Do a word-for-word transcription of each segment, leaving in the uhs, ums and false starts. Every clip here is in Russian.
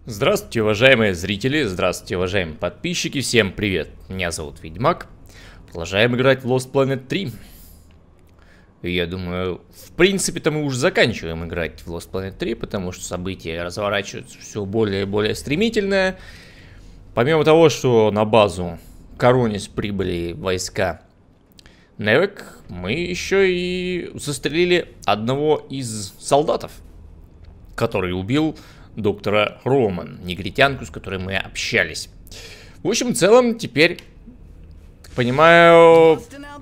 Здравствуйте, уважаемые зрители, здравствуйте, уважаемые подписчики, всем привет, меня зовут Ведьмак, продолжаем играть в Lost Planet три. И я думаю, в принципе-то мы уже заканчиваем играть в Lost Planet три, потому что события разворачиваются все более и более стремительно. Помимо того, что на базу Коронис прибыли войска Невек, мы еще и застрелили одного из солдатов, который убил доктора Роман, негритянку, с которой мы общались. В общем, в целом, теперь, понимаю...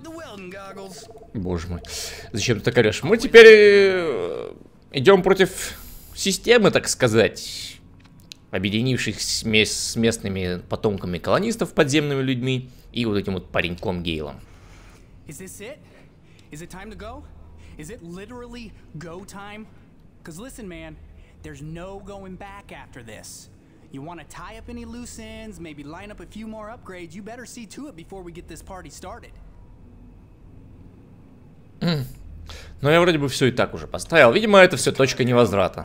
Боже мой, зачем ты так орешь? Мы теперь э, идем против системы, так сказать, объединивших с, мес с местными потомками колонистов, подземными людьми, и вот этим вот пареньком Гейлом. There's no going back after this. You want to tie up any loose ends, maybe line up a few more upgrades. You better see to it before we get this party started. Mm. Но я вроде бы все и так уже поставил. Видимо, это все точка невозврата.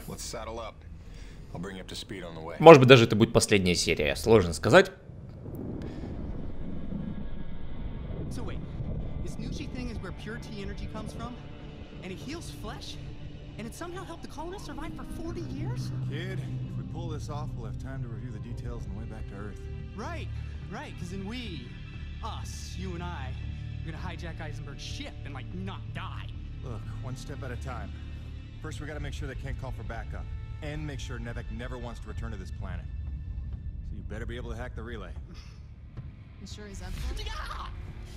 Может быть, даже это будет последняя серия. Сложно сказать. So wait, this Nushi thing is where pure T energy comes from, and it heals flesh. And it somehow helped the colonists survive for forty years? Kid, if we pull this off, we'll have time to review the details on the way back to Earth. Right, right, because then we, us, you and I, are gonna hijack Eisenberg's ship and, like, not die. Look, one step at a time. First, we gotta make sure they can't call for backup. And make sure Nevek never wants to return to this planet. So you better be able to hack the relay. You sure he's up for it? Yeah!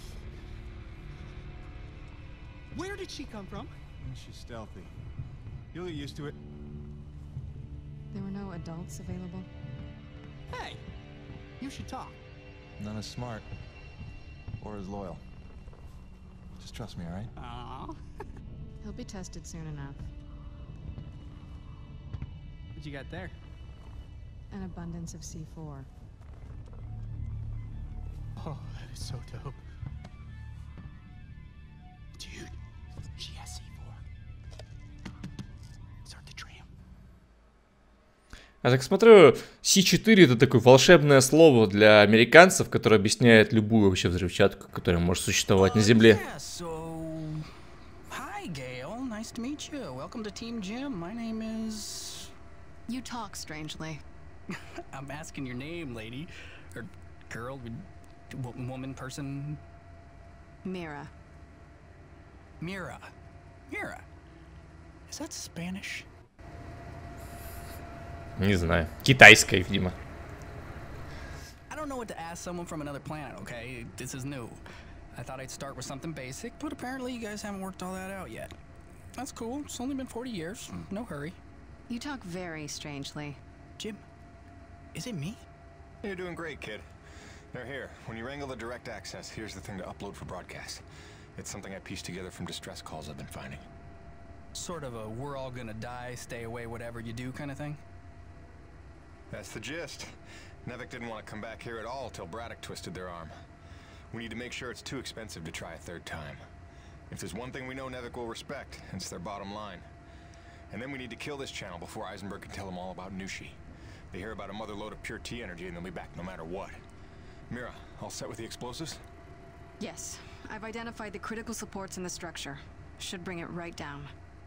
Where did she come from? She's stealthy. You'll get used to it. There were no adults available? Hey, you should talk. None as smart. Or as loyal. Just trust me, alright? Aww. He'll be tested soon enough. What you got there? An abundance of C four. Oh, that is so dope. Dude, she has C four. Start the tram. Я так смотрю, Си четыре это такое волшебное слово для американцев, которое объясняет любую вообще взрывчатку, которая может существовать на Земле. Yeah, so... Hi, Gail. Nice to meet you. Welcome to Team Jim. My name is... You talk strangely. I'm asking your name, lady. Or girl, woman, person. Mira. Mira. Mira. Is that Spanish? Не знаю. Китайская, видимо. I don't know what to ask someone from another planet, okay? This is new. I thought I'd start with something basic, but apparently you guys haven't worked all that out yet. That's cool. It's only been forty years. No hurry. You talk very strangely. Jim, is it me? You're doing great, kid. They're here. When you wrangle the direct access, here's the thing to upload for broadcast. It's something I pieced together from distress calls I've been finding. Sort of a we're all gonna die, stay away, whatever you do kind of thing? That's the gist. Nevek didn't want to come back here at all till Braddock twisted their arm. We need to make sure it's too expensive to try a third time. If there's one thing we know Nevek will respect, it's their bottom line. And then we need to kill this channel before Eisenberg can tell them all about Nushi. They hear about a mother load of pure T energy and they'll be back no matter what. Mira, all set with the explosives? Yes. I've identified the critical supports in the structure. Should bring it right down.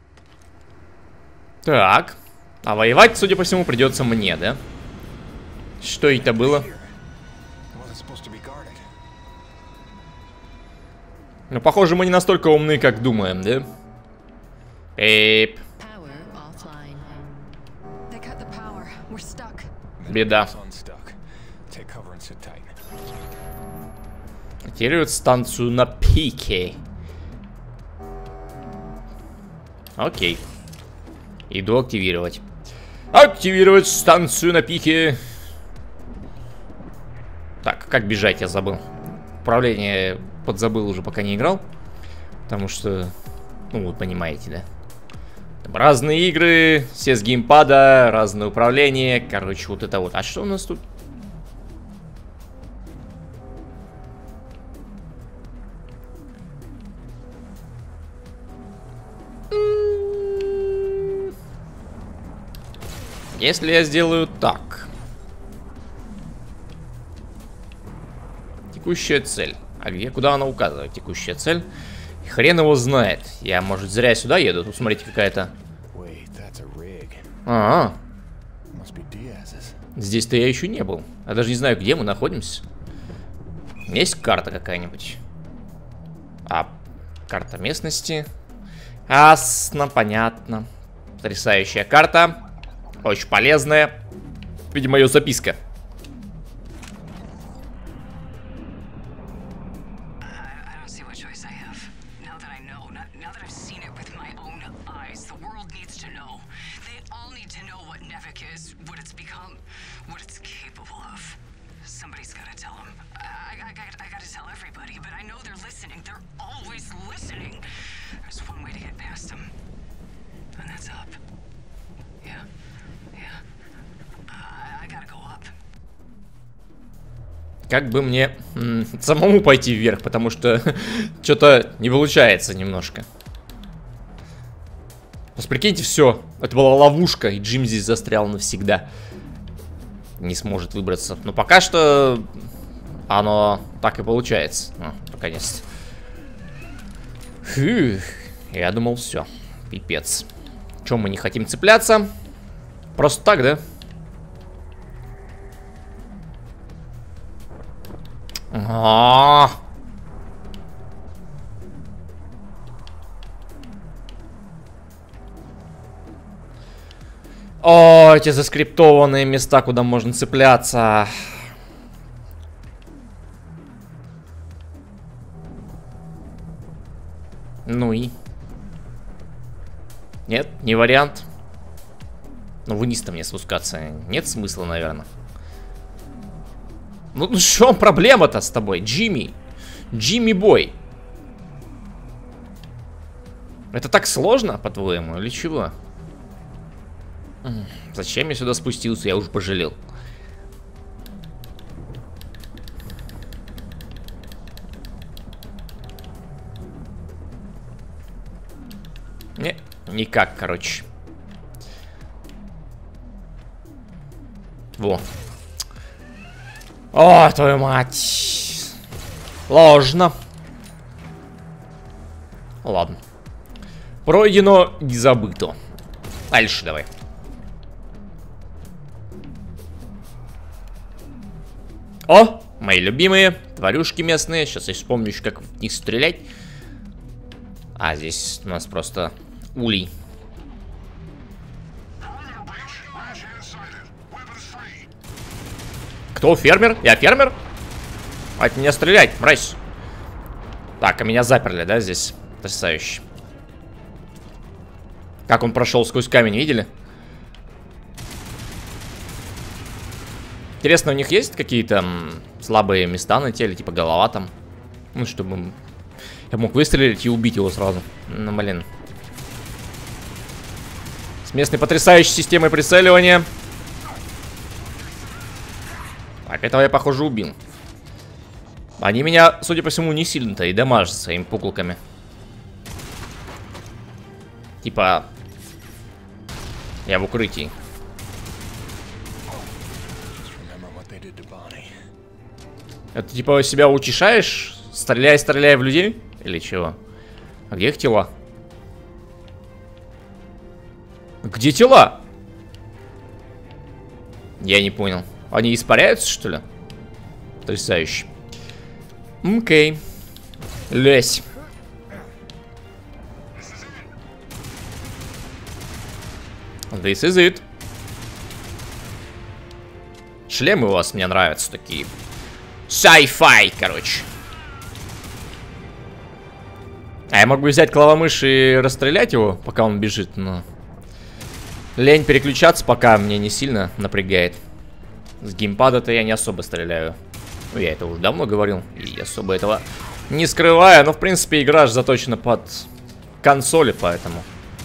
Так. А воевать, судя по всему, придется мне, да? Что это было? Ну, похоже, мы не настолько умны, как думаем, да? Эйп. Беда. Активирует станцию на пике. Окей. Иду активировать. Активировать станцию на пике. Так, как бежать, я забыл. Управление подзабыл уже, пока не играл. Потому что, ну, вы понимаете, да? Там разные игры, все с геймпада, разное управление. Короче, вот это вот. А что у нас тут? Если я сделаю так. Текущая цель. А где, куда она указывает? Текущая цель. Хрен его знает. Я, может, зря сюда еду. Тут, смотрите, какая-то... А, -а. Здесь-то я еще не был. Я даже не знаю, где мы находимся. Есть карта какая-нибудь? А, карта местности. Ясно, понятно. Потрясающая карта. Очень полезная. Видимо, ее записка. Как бы мне м, самому пойти вверх, потому что что-то не получается немножко. Вот прикиньте, все. Это была ловушка, и Джим здесь застрял навсегда. Не сможет выбраться. Но пока что оно так и получается. Ну, наконец-то. Фух, я думал, все. Пипец. Чем мы не хотим цепляться? Просто так, да? А-а-а. О, эти заскриптованные места, куда можно цепляться. Ну и? Нет, не вариант. Ну вниз-то мне спускаться нет смысла, наверное. Ну, ну что проблема-то с тобой, Джимми? Джимми Бой. Это так сложно, по-твоему, или чего? Зачем я сюда спустился? Я уже пожалел. Не, никак, короче. Во. О, твою мать. Ложно. Ладно. Пройдено, не забыто. Дальше давай. О, мои любимые тварюшки местные. Сейчас я вспомню еще, как в них стрелять. А, здесь у нас просто улей. Кто фермер? Я фермер? От меня стрелять, мразь. Так, а меня заперли, да, здесь? Потрясающе. Как он прошел сквозь камень, видели? Интересно, у них есть какие-то слабые места на теле, типа голова там? Ну, чтобы я мог выстрелить и убить его сразу. Ну, блин. С местной потрясающей системой прицеливания. Так, этого я, похоже, убил. Они меня, судя по всему, не сильно-то и дамажат своими пуколками. Типа... Я в укрытии. Это типа себя утешаешь? Стреляй, стреляй в людей? Или чего? А где их тела? Где тела? Я не понял. Они испаряются, что ли? Потрясающе. Окей. Лезь. This is it. Шлемы у вас мне нравятся такие. Sci-fi, короче. А я могу взять клавомышь и расстрелять его, пока он бежит, но... Лень переключаться, пока мне не сильно напрягает. С геймпада-то я не особо стреляю. Ну, я это уже давно говорил. И особо этого не скрываю. Но, в принципе, игра же заточена под консоли, поэтому...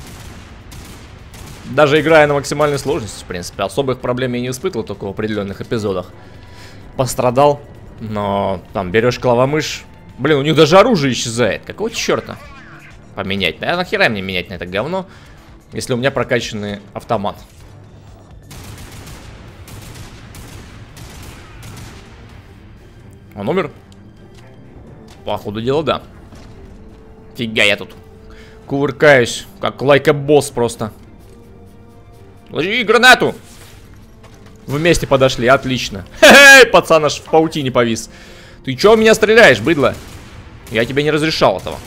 Даже играя на максимальной сложности, в принципе, особых проблем я не испытывал, только в определенных эпизодах. Пострадал. Но там берешь клавомышь. Блин, у них даже оружие исчезает. Какого черта? Поменять. А нахера мне менять на это говно, если у меня прокачанный автомат? Он умер? По ходу дела, да. Фига, я тут кувыркаюсь, как лайка-босс просто. Ложи гранату! Вместе подошли, отлично. Хе-хе, пацан аж в паутине повис. Ты чё в меня стреляешь, быдло? Я тебе не разрешал этого.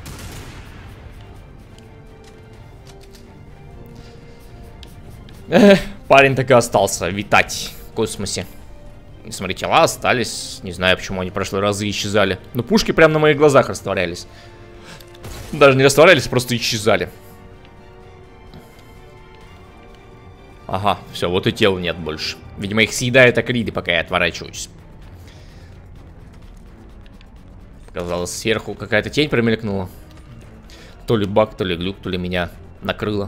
Эх, парень так и остался витать в космосе. Смотри, тела остались. Не знаю, почему они в прошлые разы исчезали. Но пушки прямо на моих глазах растворялись. Даже не растворялись, просто исчезали. Ага, все, вот и тела нет больше. Видимо, их съедают акриды, пока я отворачиваюсь. Казалось, сверху какая-то тень промелькнула. То ли баг, то ли глюк, то ли меня накрыло.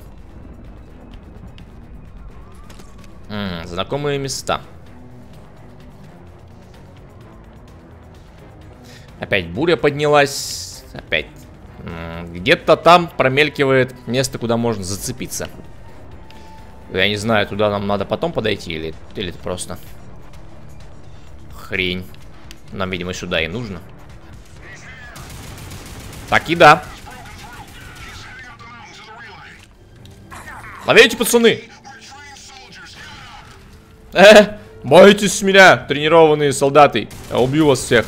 М-м, знакомые места. Опять буря поднялась. Опять. Где-то там промелькивает место, куда можно зацепиться. Я не знаю, туда нам надо потом подойти или, или это просто хрень. Нам, видимо, сюда и нужно. Так и да. Ловите, пацаны! Э, боитесь меня, тренированные солдаты. Я убью вас всех.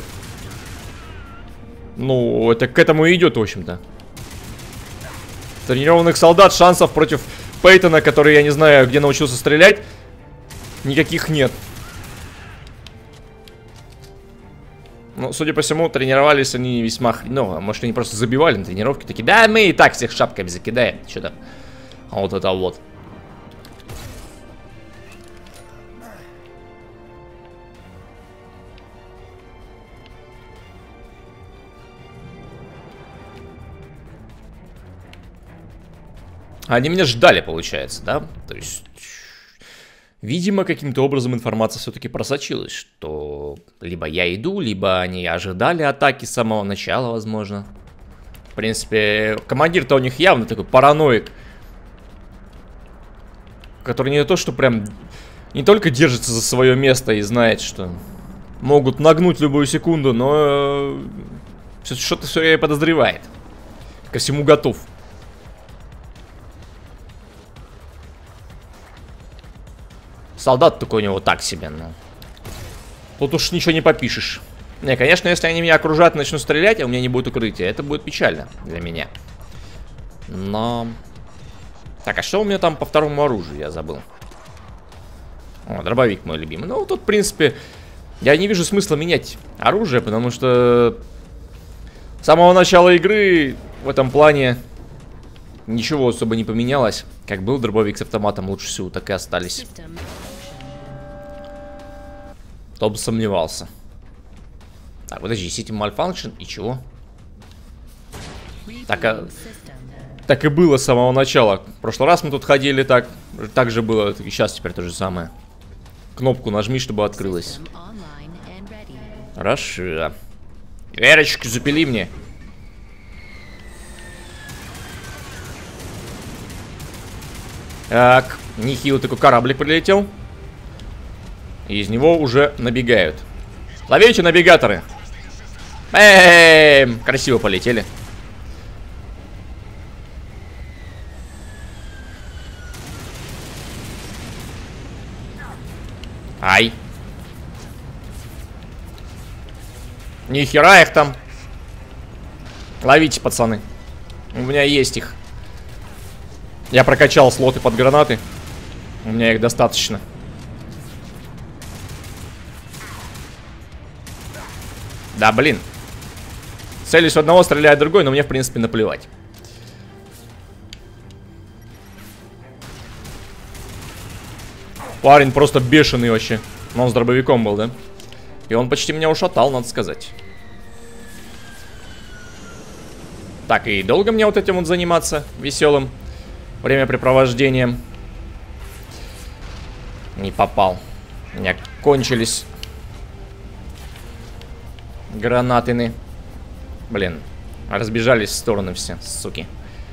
Ну, это к этому и идет, в общем-то. Тренированных солдат, шансов против Пейтона, который, я не знаю, где научился стрелять, никаких нет. Ну, судя по всему, тренировались они весьма хреново. Может, они просто забивали на тренировки, такие: да, мы и так всех шапками закидаем. Что там? А вот это вот. Они меня ждали, получается, да? То есть, видимо, каким-то образом информация все-таки просочилась, что либо я иду, либо они ожидали атаки с самого начала, возможно. В принципе, командир-то у них явно такой параноик, который не то, что прям не только держится за свое место и знает, что могут нагнуть любую секунду, но что-то все время подозревает. Ко всему готов. Солдат такой у него так себе, но тут уж ничего не попишешь. Не, конечно, если они меня окружат и начнут стрелять, а у меня не будет укрытия, это будет печально для меня. Но... Так, а что у меня там по второму оружию, я забыл. О, дробовик мой любимый. Ну, тут, в принципе, я не вижу смысла менять оружие, потому что с самого начала игры в этом плане ничего особо не поменялось. Как был дробовик с автоматом лучше всего, так и остались. Кто бы сомневался. Так, подожди, System Malfunction и чего? Так, а... так и было с самого начала. В прошлый раз мы тут ходили так. Так же было, и сейчас теперь то же самое. Кнопку нажми, чтобы открылось. Хорошо. Верочку запили мне. Так, нехило такой кораблик прилетел. И из него уже набегают. Ловите, навигаторы. Эм, красиво полетели. Ай. Нихера их там. Ловите, пацаны. У меня есть их. Я прокачал слоты под гранаты. У меня их достаточно. Да, блин. Целюсь в одного, стреляет другой, но мне, в принципе, наплевать. Парень просто бешеный вообще. Но он с дробовиком был, да? И он почти меня ушатал, надо сказать. Так, и долго мне вот этим вот заниматься веселым времяпрепровождением? Не попал. У меня кончились гранатыны. Блин, разбежались в стороны все, суки.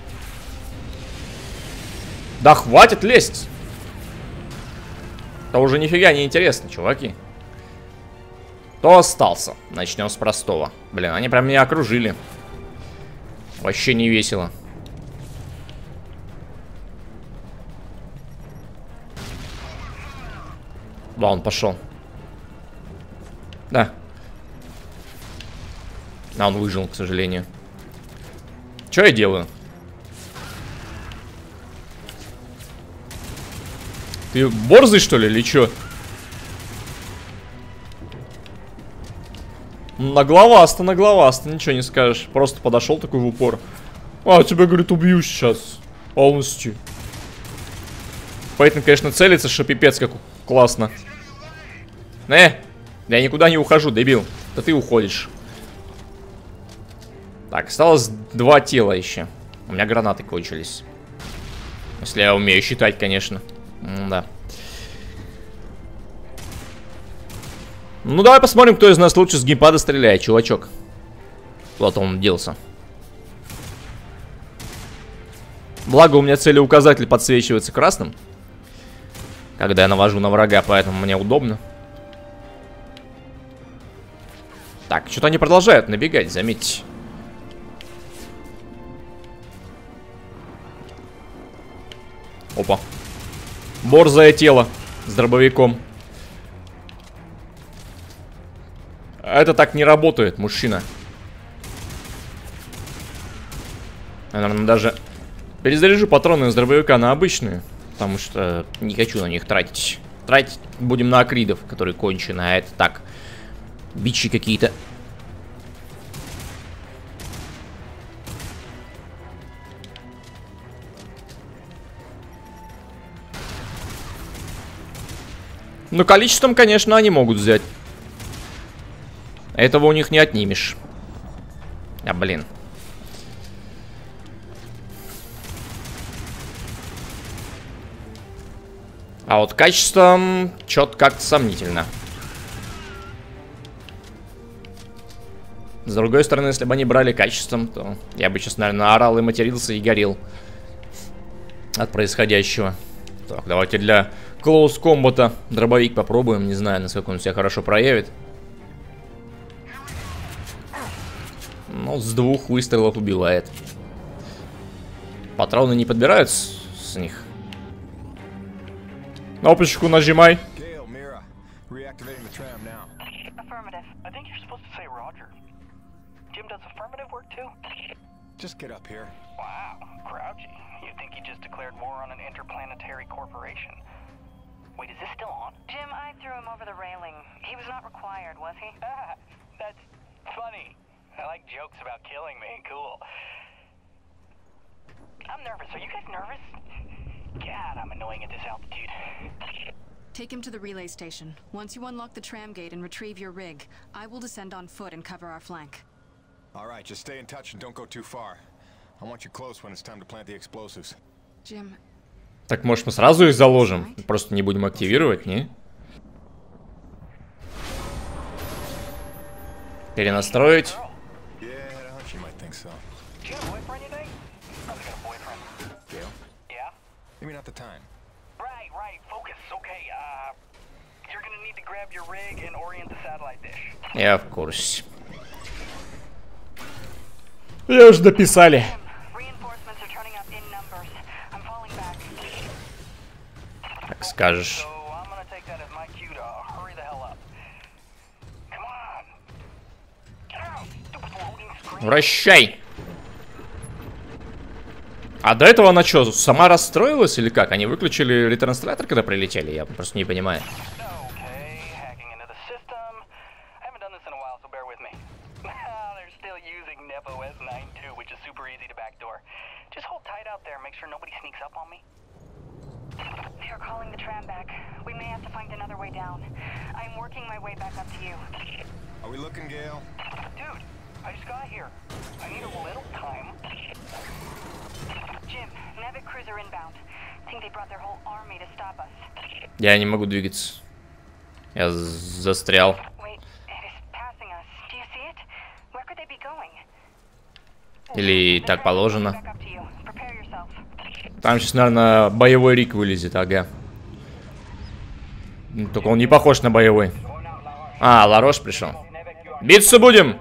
Да хватит лезть! Это уже нифига не интересно, чуваки. то остался. Начнем с простого. Блин, они прям меня окружили. Вообще не весело. Да, он пошел. Да. А, он выжил, к сожалению. Что я делаю? Ты борзый, что ли, или что? Нагловасто, нагловасто, ничего не скажешь. Просто подошел такой в упор. А, тебя, говорит, убью сейчас. Полностью. Поэтому, конечно, целится, что пипец как классно. Не, я никуда не ухожу, дебил. Да ты уходишь. Так, осталось два тела еще. У меня гранаты кончились. Если я умею считать, конечно. М да. Ну, давай посмотрим, кто из нас лучше с геймпада стреляет, чувачок. Куда-то он делся. Благо, у меня целеуказатель подсвечивается красным, когда я навожу на врага, поэтому мне удобно. Так, что-то они продолжают набегать, заметьте. Опа. Борзое тело с дробовиком. Это так не работает, мужчина. Я, наверное, даже перезаряжу патроны из дробовика на обычные, потому что не хочу на них тратить. Тратить будем на акридов, которые кончены, а это так, бичи какие-то. Ну, количеством, конечно, они могут взять. Этого у них не отнимешь. А, блин. А вот качеством что-то как-то сомнительно. С другой стороны, если бы они брали качеством, то я бы сейчас, наверное, орал и матерился и горел от происходящего. Так, давайте для Close Combat дробовик попробуем. Не знаю, насколько он себя хорошо проявит. Ну, с двух выстрелов убивает. Патроны не подбирают с, с них. Кнопочку нажимай. Just get up here. Wow, Grouchy. You'd think he just declared war on an interplanetary corporation. Wait, is this still on? Jim, I threw him over the railing. He was not required, was he? Ah, that's funny. I like jokes about killing me. Cool. I'm nervous. Are you guys nervous? God, I'm annoying at this altitude. Take him to the relay station. Once you unlock the tram gate and retrieve your rig, I will descend on foot and cover our flank. All right, just stay in touch and don't go too far. I want you close when it's time to plant the explosives. Jim. Так, может, мы сразу их заложим? Просто не будем активировать, не? Перенастроить. Я в курсе. Я уже дописали. Как скажешь. Вращай. А до этого она что, сама расстроилась или как? Они выключили ретранслятор, когда прилетели? Я просто не понимаю. Я не могу двигаться. Я застрял. Или так положено. Там сейчас, наверное, боевой Рик вылезет, ага. Только он не похож на боевой. А, Ларош пришел. Биться будем!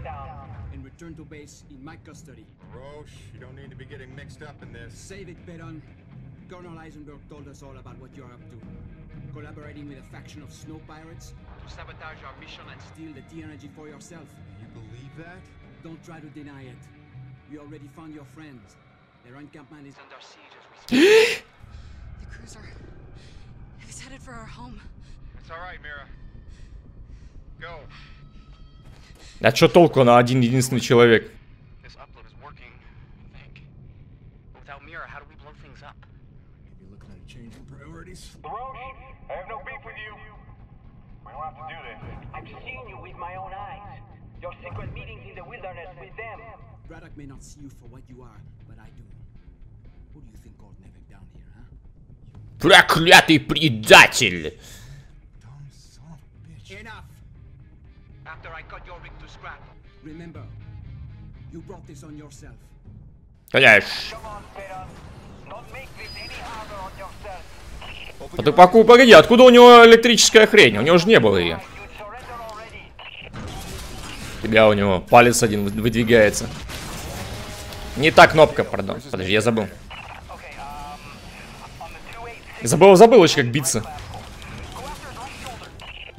Roche, you don't need to be getting mixed up in this. Save it, Baron. Colonel Eisenberg told us all about what you're up to. Collaborating with a faction of snow pirates to sabotage our mission and steal the T-energy for yourself. You believe that? Don't try to deny it. We already found your friends. Their encampment is under siege as we speak. The cruiser. It's headed for our home. It's all right, Mira. Go. А чё толку на один единственный человек? This upload is working, I think. But without Mira, how do we blow things up? Maybe looking at a change in priorities. Roche, I have no beef with you. We don't have to do this. I've seen you with my own eyes. Your secret meetings in the wilderness with them. Braddock may not see you for what you are, but I do. Who do you think called Nevek down here, huh? Проклятый предатель! Dumb son of a bitch. Enough! After I cut your rig to scrap, remember, you brought this on yourself. Конечно. Come on, Baron. Don't make this any harder on yourself. А ты поку, погоди, откуда у него электрическая хрень? У него же не было ее. You'd surrender already. У тебя у него палец один выдвигается. Не та кнопка, пардон. Подожди, я забыл. Okay, um, on the two eight six, Забыл, забыл еще как биться. go after his right shoulder.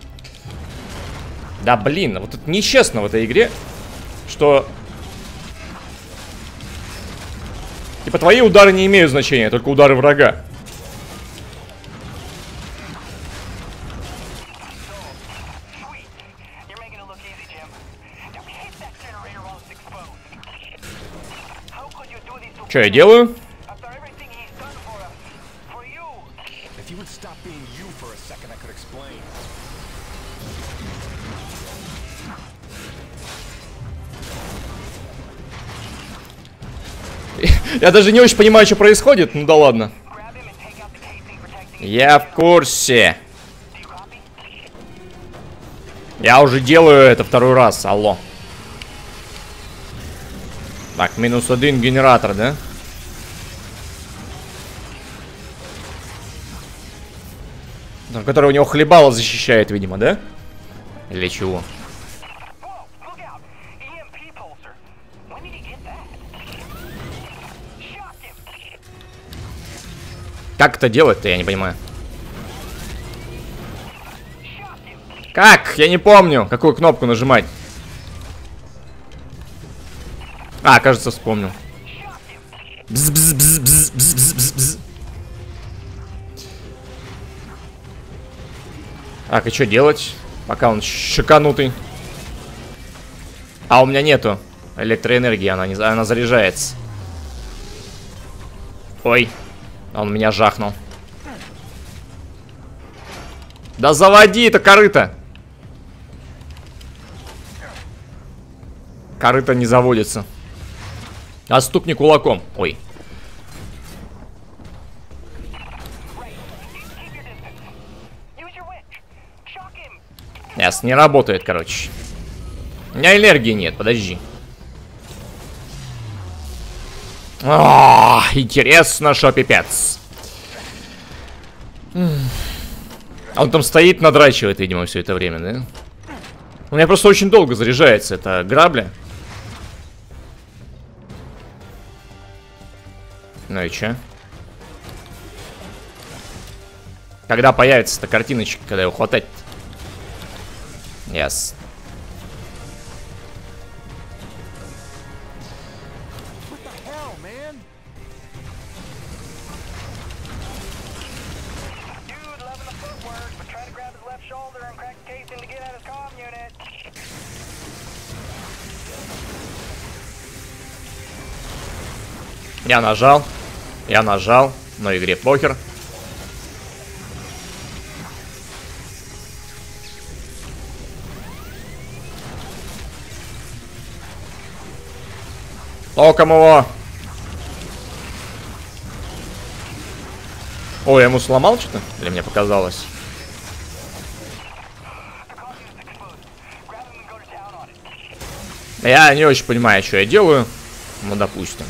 Да блин, вот это нечестно в этой игре, что... Типа твои удары не имеют значения, только удары врага. Sweet. You're making it look easy, Jim. Now hit that generator while it's exposed. How could you do this to Что я делаю? after everything he's done for us? For you. If you would stop being you for a second, I could explain. Я даже не очень понимаю, что происходит, ну да ладно. Grab him and take out the casing protecting. Я в курсе. Do you copy? Я уже делаю это второй раз, алло. Так, минус один генератор, да? Который у него хлебало защищает, видимо, да? Или чего? Whoa, look out. E M P pulsar. When did he get that? Shock him. Как это делать-то, я не понимаю. Shock him. Как? Я не помню, какую кнопку нажимать. А, кажется, вспомнил. Бз-бз-бз-бз-бз-бз-бз-бз. Так, и что делать? Пока он шиканутый. А у меня нету электроэнергии, она, не, она заряжается. Ой, он меня жахнул. Да заводи это корыто! Корыто не заводится. А стукни кулаком. Ой. Use your witch. Shock him. Ясно, не работает, короче. У меня энергии нет, подожди. А, интересно, шо пипец. Он там стоит, надрачивает, видимо, все это время, да? У меня просто очень долго заряжается эта грабля. Ну и чё? Когда появится эта картиночка, когда его хватать? Яс. What the hell, man? Dude, loving the footwork, but trying to grab his left shoulder and crack the casing to get at his comm unit. Я нажал. Я нажал. Но игре похер. Током его. Ой, я ему сломал что-то? Или мне показалось? Я не очень понимаю, что я делаю. Ну, допустим.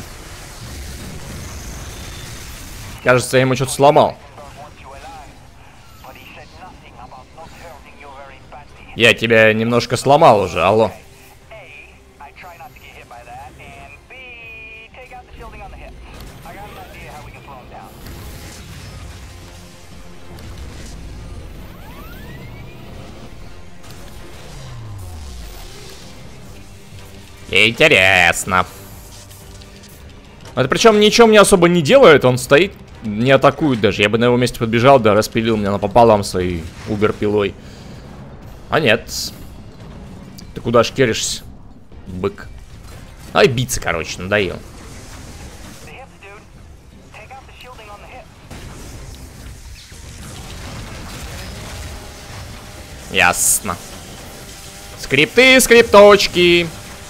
Кажется, я ему что-то сломал. But he said nothing about not hurting you very badly. Я тебя немножко сломал уже, алло. Интересно. Это причем ничего мне особо не делает, он стоит, не атакует даже. Я бы на его месте подбежал, да, распилил меня напополам своей убер-пилой. А нет. Ты куда ж керишься, бык? Ай, биться, короче, надоел. Ясно. Скрипты, скрипточки.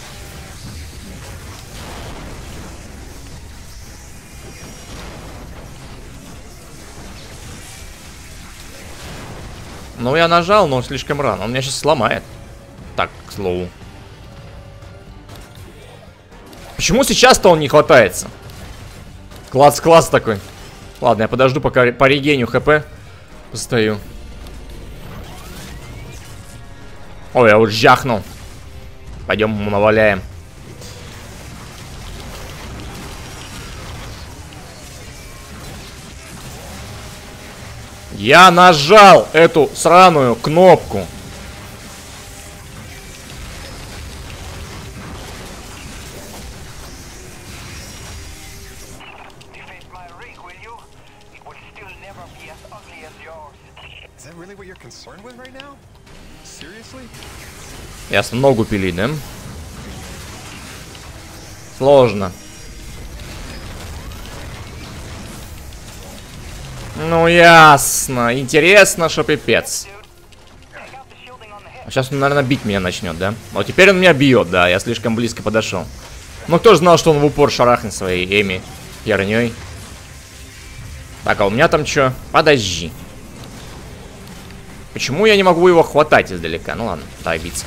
Ну, я нажал, но слишком рано. Он меня сейчас сломает. Так, к слову. Почему сейчас-то он не хватается? Класс-класс такой. Ладно, я подожду, пока по регению хп постою. Ой, я вот жахнул. Пойдем ему наваляем. Я нажал эту сраную кнопку. Ясно, ногу пилить, да? Сложно. Ну, ясно. Интересно, что пипец. Сейчас он, наверное, бить меня начнет, да? Вот теперь он меня бьет, да. Я слишком близко подошел. Ну, кто же знал, что он в упор шарахнет своей Эми херней. Так, а у меня там что? Подожди. Почему я не могу его хватать издалека? Ну ладно, давай биться.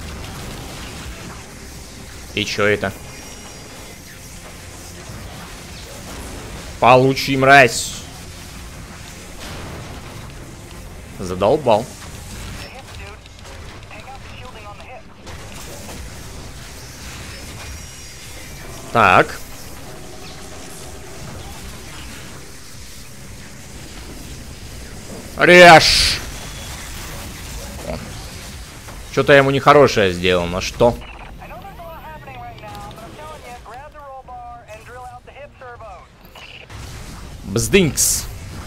И что это? Получи, мразь. Задолбал. Так. Режь. Что-то я ему нехорошее сделал, но что? Бздынькс.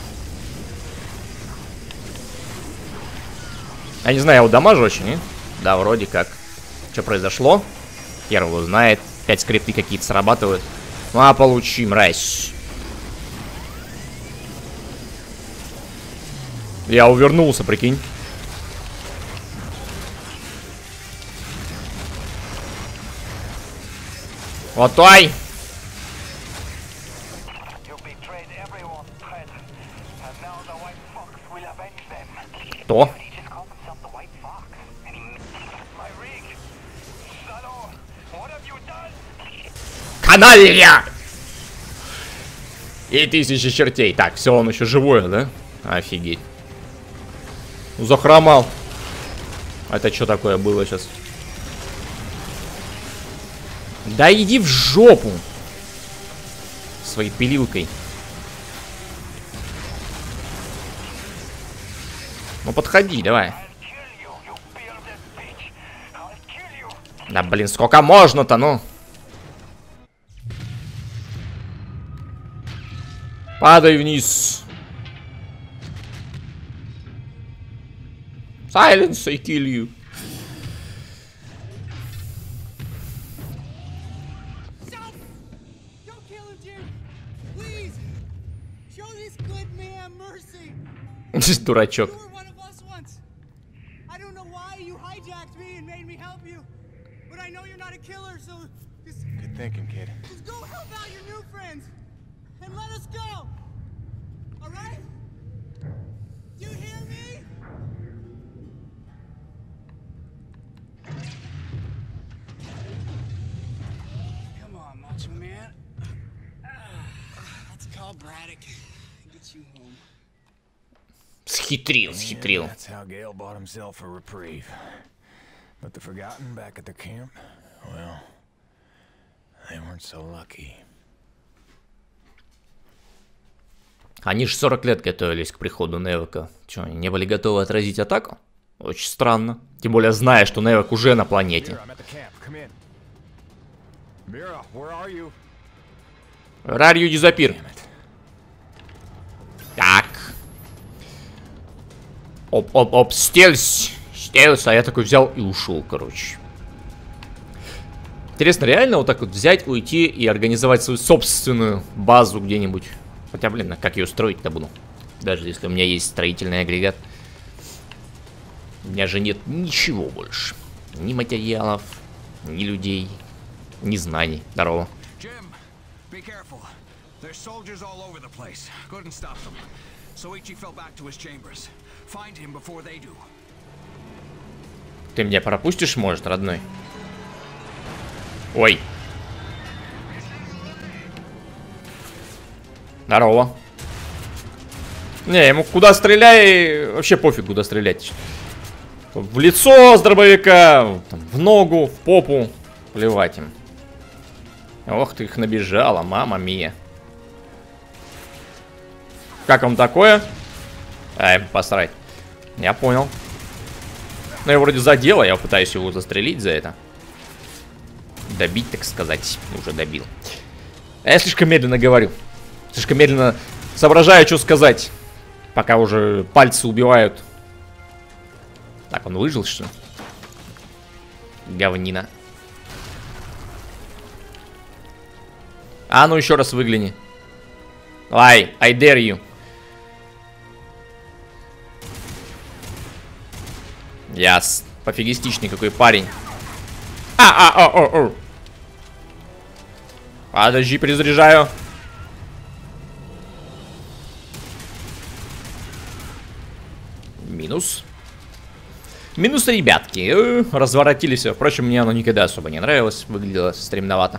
Я не знаю, я его дамажу очень, не? Да, вроде как. Что произошло? Хер его знает. Опять скрипты какие-то срабатывают. Ну, а получи, мразь. Я увернулся, прикинь. Вот ой! Кто? Каналья! И тысячи чертей. Так, все, он еще живой, да? Офигеть. Захромал. Это что такое было сейчас? Да иди в жопу. Своей пилилкой. Ну подходи, давай. Да блин, сколько можно-то, ну? Падай вниз. Silence, I kill you. Дурачок. Схитрил, схитрил. That's how Gale bought himself a reprieve. But the Forgotten back at the camp, well, they weren't so lucky. Они же сорок лет готовились к приходу Невека. Че, они не были готовы отразить атаку? Очень странно. Тем более, зная, что Невек уже на планете. Рарью дизапир. Так. Оп-оп-оп, стельс. Стельс, а я такой взял и ушел, короче. Интересно, реально вот так вот взять, уйти и организовать свою собственную базу где-нибудь? Хотя, блин, а как ее строить-то буду? Даже если у меня есть строительный агрегат. У меня же нет ничего больше. Ни материалов, ни людей, ни знаний. Здорово. Ты меня пропустишь, может, родной? Ой. Здорово. Не, ему куда стреляй, вообще пофиг, куда стрелять. В лицо с дробовика, там, в ногу, в попу. Плевать им. Ох, ты их набежала, мама мия. Как вам такое? Ай, посрать. Я понял. Ну, я вроде задело, я пытаюсь его застрелить за это. Добить, так сказать. Уже добил. А я слишком медленно говорю. Слишком медленно соображаю, что сказать. Пока уже пальцы убивают. Так, он выжил, что ли? Говнина. А ну еще раз выгляни. Ай, I dare you. Яс. Пофигистичный какой парень. А, а, а, а, а. Подожди, перезаряжаю. Минус. Минус, ребятки. Э, разворотили все. Впрочем, мне оно никогда особо не нравилось. Выглядело стремновато.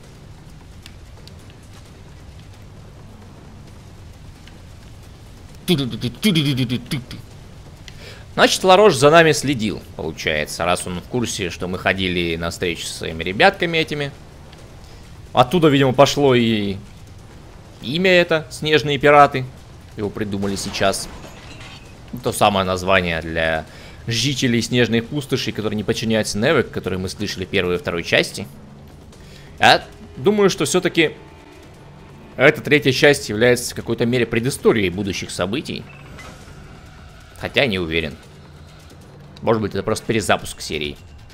Значит, Ларош за нами следил, получается, раз он в курсе, что мы ходили на встречу с своими ребятками этими. Оттуда, видимо, пошло и имя это, Снежные пираты. Его придумали сейчас. То самое название для жителей Снежной пустоши, которые не подчиняются Невек, которые мы слышали в первой и второй части. Я думаю, что все-таки эта третья часть является в какой-то мере предысторией будущих событий. Хотя не уверен. Может быть, это просто перезапуск серии.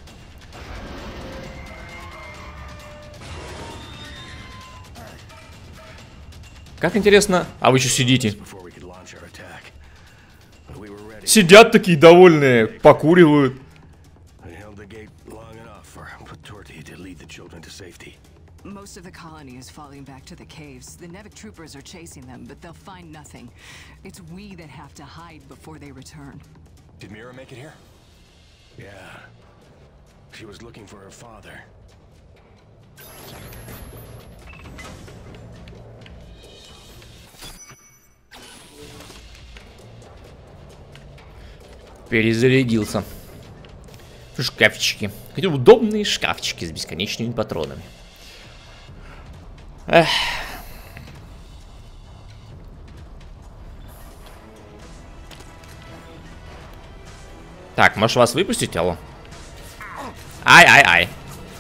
Как интересно. А вы что сидите? Сидят такие довольные, покуривают. Most of the colony is falling back to the caves. The Nevek troopers are chasing them, but they'll find nothing. It's we that have to hide before they return. Did Mira make it here? Yeah. She was looking for her father. Перезарядился. Шкафчики. Какие удобные шкафчики с бесконечными патронами. Эх. Так, можешь вас выпустить, алло? Ай-ай-ай.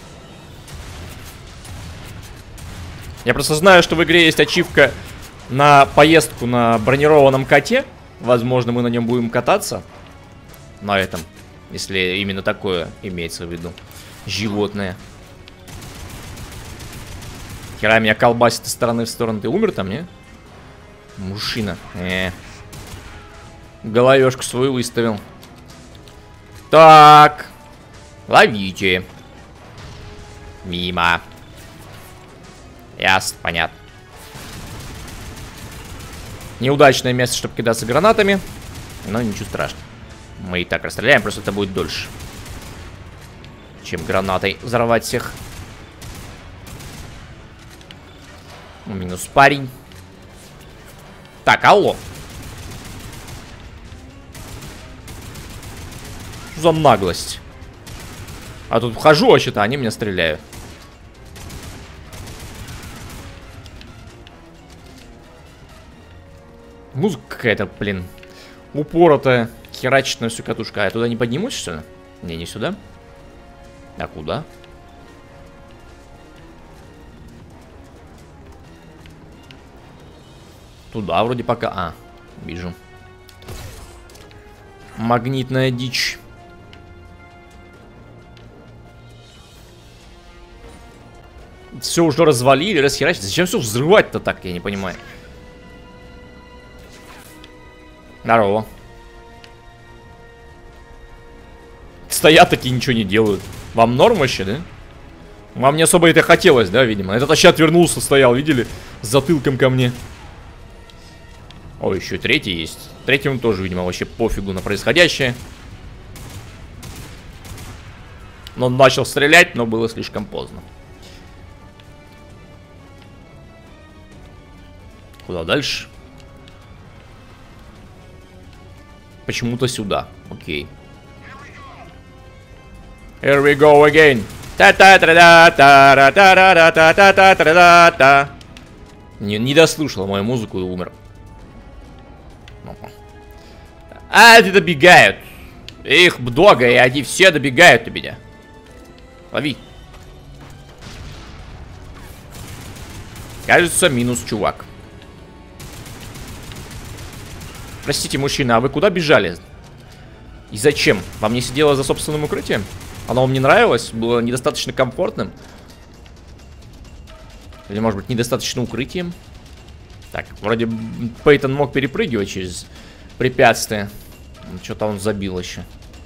Я просто знаю, что в игре есть ачивка на поездку на бронированном коте. Возможно, мы на нем будем кататься. На этом. Если именно такое имеется в виду. Животное. Хера меня колбасит из стороны в сторону. Ты умер там, не? Мужчина. Э. Головешку свою выставил. Так. Ловите. Мимо. Ясно, понятно. Неудачное место, чтобы кидаться гранатами. Но ничего страшного. Мы и так расстреляем, просто это будет дольше, чем гранатой взорвать всех. Минус парень. Так, алло. За наглость. А тут вхожу вообще-то, они меня стреляют. Музыка какая-то, блин, упоротая, херачит на всю катушку. А я туда не поднимусь, что ли? Не, не сюда. А куда? Туда вроде пока... А, вижу. Магнитная дичь. Все уже развалили, расхерачили. Зачем все взрывать-то так, я не понимаю. Здорово. Стоят такие, ничего не делают. Вам норм вообще, да? Вам не особо это хотелось, да, видимо? Этот вообще отвернулся, стоял, видели? С затылком ко мне. О, еще третий есть. Третьему тоже, видимо, вообще пофигу на происходящее. Но он начал стрелять, но было слишком поздно. Куда дальше? Почему-то сюда. Окей. Here we go again. Та-та-та-та-та-та-та-та-та-та-та-та. Не, не дослушал мою музыку и умер. А, они добегают. Их много, и они все добегают до меня. Лови. Кажется, минус чувак. Простите, мужчина, а вы куда бежали? И зачем? Вам не сидело за собственным укрытием? Оно вам не нравилось? Было недостаточно комфортным? Или, может быть, недостаточно укрытием? Так, вроде Пейтон мог перепрыгивать через препятствия. Что-то он забил еще.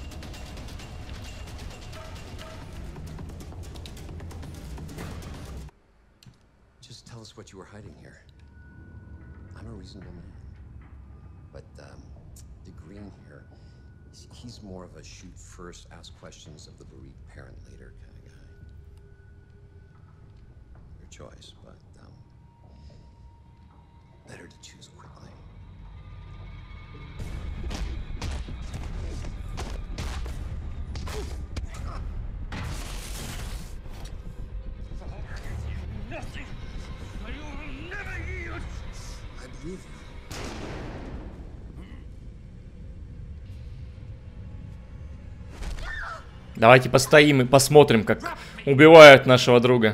Just tell us what you were hiding here. I'm a reasonable man. But um, the Green here, he's more of a shoot first, ask questions of the bereaved parent later kind of guy. Your choice, but um, better to choose quickly. Nothing. I will never yield. I believe you. Давайте постоим и посмотрим, как убивают нашего друга.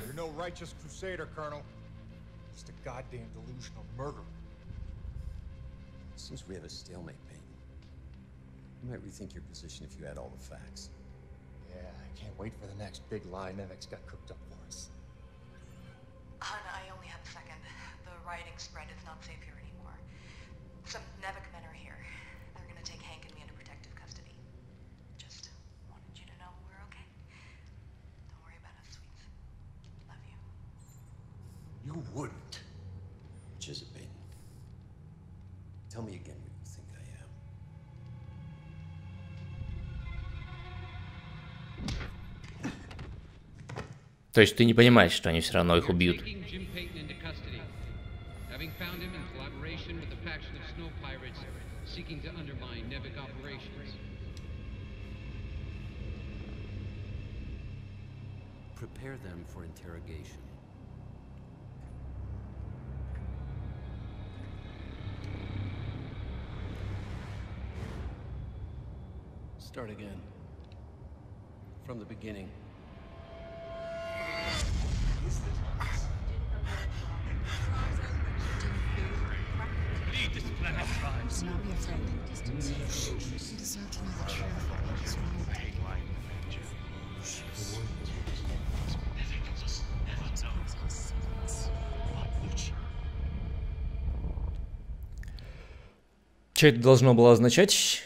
Seems we have a stalemate, Peyton. You might rethink your position if you had all the facts. Yeah, I can't wait for the next big lie Nevek's got cooked up for us. Hun, I only have a second. The rioting spread. It's not safe here anymore. Some Nevek men are here. They're gonna take Hank and me into protective custody. Just wanted you to know we're okay. Don't worry about us, sweets. Love you. You wouldn't. Which is it, Peyton? Tell me again what you think I am. То есть ты не понимаешь, что они все равно их убьют. Prepare them for interrogation. Start again. From the beginning. Lead this planet tribes. Do not be afraid. Distance. You deserve to know the truth. It's wrong. I hate lying. Что это должно было означать?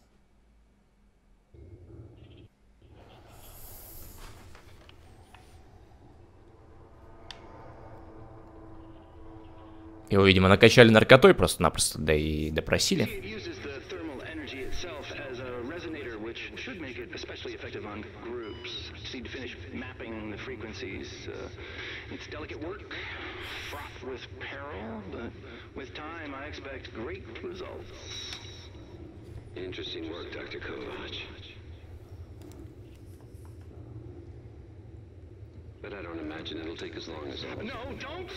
Его, видимо, накачали наркотой просто-напросто, да и допросили. Interesting work, доктор Ковач. But I don't imagine it'll take as long as... No, don't!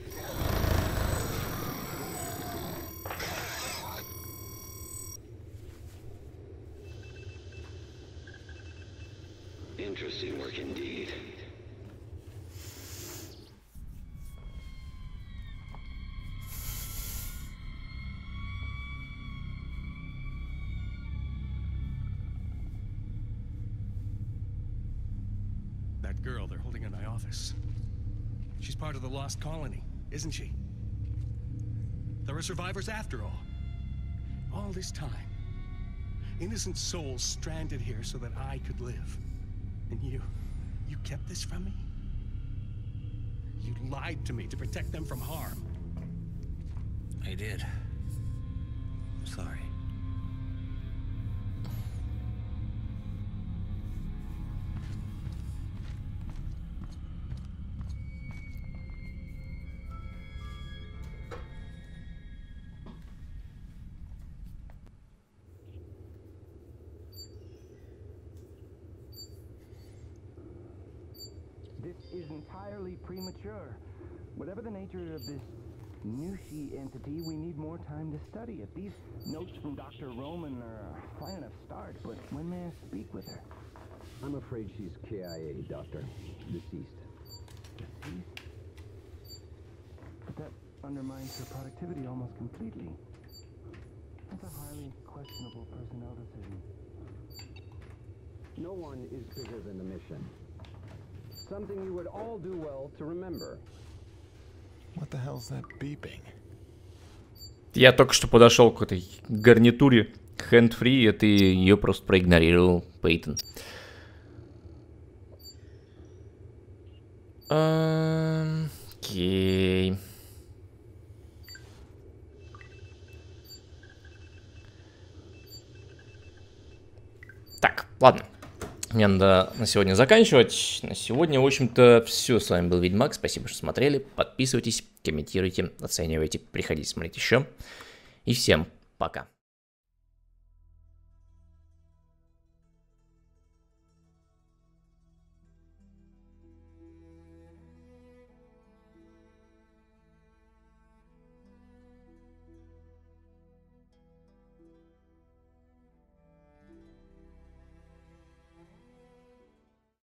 Interesting work indeed. That girl they're holding in my office. She's part of the Lost Colony, isn't she? There are survivors after all. All this time. Innocent souls stranded here so that I could live. And you, you kept this from me? You lied to me to protect them from harm. I did. I'm sorry. This is entirely premature. Whatever the nature of this Nushi entity, we need more time to study it. These notes from Doctor Roman are a fine enough start, but when may I speak with her? I'm afraid she's K I A, Doctor. Deceased. Deceased? But that undermines her productivity almost completely. That's a highly questionable personnel decision. No one is bigger than the mission. Something you would all do well to remember. What the hell's that beeping? Я только что подошел к этой гарнитуре hand-free, и ты ее просто проигнорировал, Пейтон. Окей. Так, ладно. Мне надо на сегодня заканчивать. На сегодня, в общем-то, все. С вами был Ведьмак. Спасибо, что смотрели. Подписывайтесь, комментируйте, оценивайте. Приходите смотреть еще. И всем пока.